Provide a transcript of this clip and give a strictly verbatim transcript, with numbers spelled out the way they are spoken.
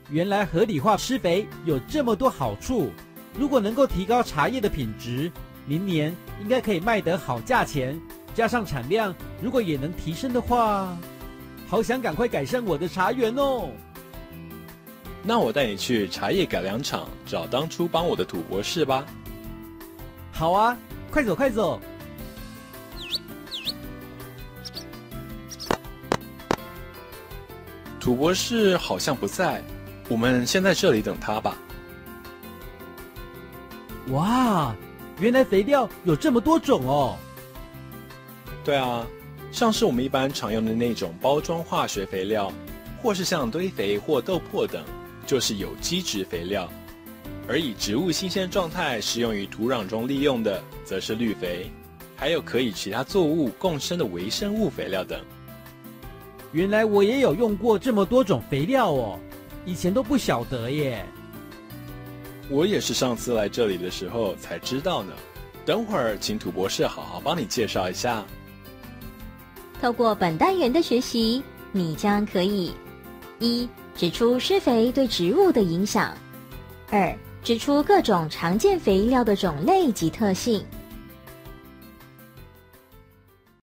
原来合理化施肥有这么多好处，如果能够提高茶叶的品质，明年应该可以卖得好价钱，加上产量如果也能提升的话，好想赶快改善我的茶园哦。 那我带你去茶叶改良场找当初帮我的土博士吧。 好啊，快走快走。 土博士好像不在，我们先在这里等他吧。 哇，原来肥料有这么多种哦。 对啊，像是我们一般常用的那种包装化学肥料，或是像堆肥或豆粕等，就是有机质肥料。而以植物新鲜状态适用于土壤中利用的，则是绿肥，还有可以其他作物共生的微生物肥料等。 原来我也有用过这么多种肥料哦，以前都不晓得耶。 我也是上次来这里的时候才知道呢。等会儿请土博士好好帮你介绍一下。 透过本单元的学习，你将可以：一、指出施肥对植物的影响；二、指出各种常见肥料的种类及特性；